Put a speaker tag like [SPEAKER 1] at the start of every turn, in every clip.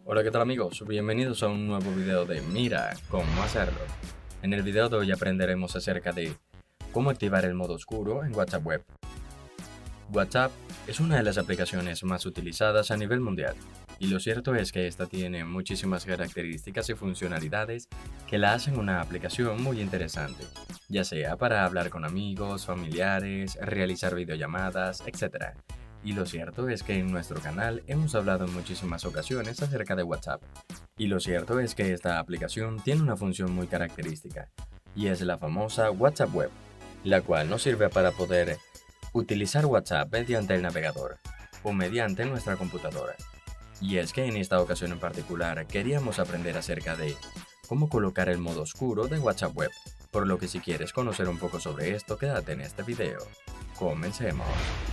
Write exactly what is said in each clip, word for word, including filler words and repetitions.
[SPEAKER 1] Hola, ¿qué tal amigos? Bienvenidos a un nuevo video de Mira cómo hacerlo. En el video de hoy aprenderemos acerca de cómo activar el modo oscuro en WhatsApp Web. WhatsApp es una de las aplicaciones más utilizadas a nivel mundial, y lo cierto es que esta tiene muchísimas características y funcionalidades que la hacen una aplicación muy interesante, ya sea para hablar con amigos, familiares, realizar videollamadas, etcétera. Y lo cierto es que en nuestro canal hemos hablado en muchísimas ocasiones acerca de WhatsApp. Y lo cierto es que esta aplicación tiene una función muy característica, y es la famosa WhatsApp Web, la cual nos sirve para poder utilizar WhatsApp mediante el navegador o mediante nuestra computadora. Y es que en esta ocasión en particular queríamos aprender acerca de cómo colocar el modo oscuro de WhatsApp Web, por lo que si quieres conocer un poco sobre esto, quédate en este video. Comencemos.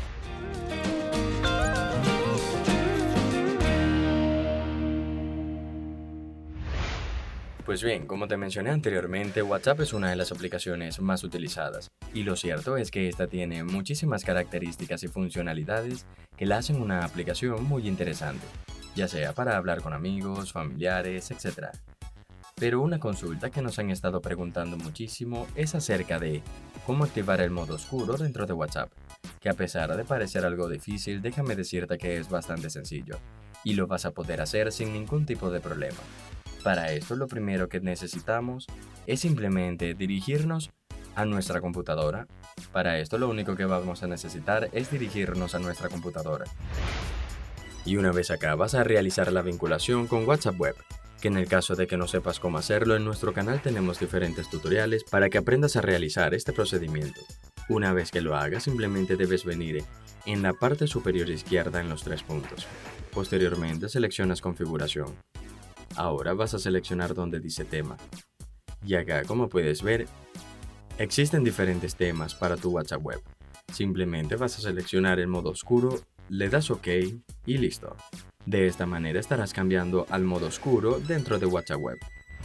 [SPEAKER 1] Pues bien, como te mencioné anteriormente, WhatsApp es una de las aplicaciones más utilizadas, y lo cierto es que esta tiene muchísimas características y funcionalidades que la hacen una aplicación muy interesante, ya sea para hablar con amigos, familiares, etcétera. Pero una consulta que nos han estado preguntando muchísimo es acerca de cómo activar el modo oscuro dentro de WhatsApp, que a pesar de parecer algo difícil, déjame decirte que es bastante sencillo, y lo vas a poder hacer sin ningún tipo de problema. Para esto lo primero que necesitamos es simplemente dirigirnos a nuestra computadora. Para esto lo único que vamos a necesitar es dirigirnos a nuestra computadora. Y una vez acá vas a realizar la vinculación con WhatsApp Web, que en el caso de que no sepas cómo hacerlo, en nuestro canal tenemos diferentes tutoriales para que aprendas a realizar este procedimiento. Una vez que lo hagas, simplemente debes venir en la parte superior izquierda en los tres puntos. Posteriormente seleccionas configuración. Ahora vas a seleccionar donde dice tema. Y acá, como puedes ver, existen diferentes temas para tu WhatsApp Web. Simplemente vas a seleccionar el modo oscuro, le das OK y listo. De esta manera estarás cambiando al modo oscuro dentro de WhatsApp Web.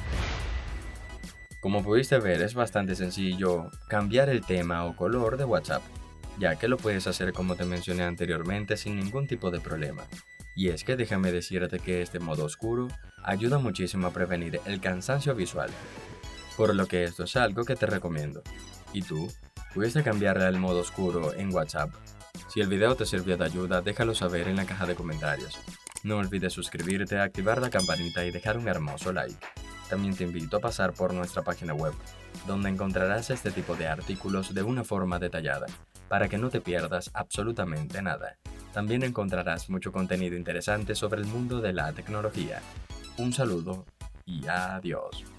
[SPEAKER 1] Como pudiste ver, es bastante sencillo cambiar el tema o color de WhatsApp, ya que lo puedes hacer como te mencioné anteriormente sin ningún tipo de problema. Y es que déjame decirte que este modo oscuro ayuda muchísimo a prevenir el cansancio visual, por lo que esto es algo que te recomiendo. ¿Y tú? ¿Pudiste cambiarle al modo oscuro en WhatsApp? Si el video te sirvió de ayuda, déjalo saber en la caja de comentarios. No olvides suscribirte, activar la campanita y dejar un hermoso like. También te invito a pasar por nuestra página web, donde encontrarás este tipo de artículos de una forma detallada, para que no te pierdas absolutamente nada. También encontrarás mucho contenido interesante sobre el mundo de la tecnología. Un saludo y adiós.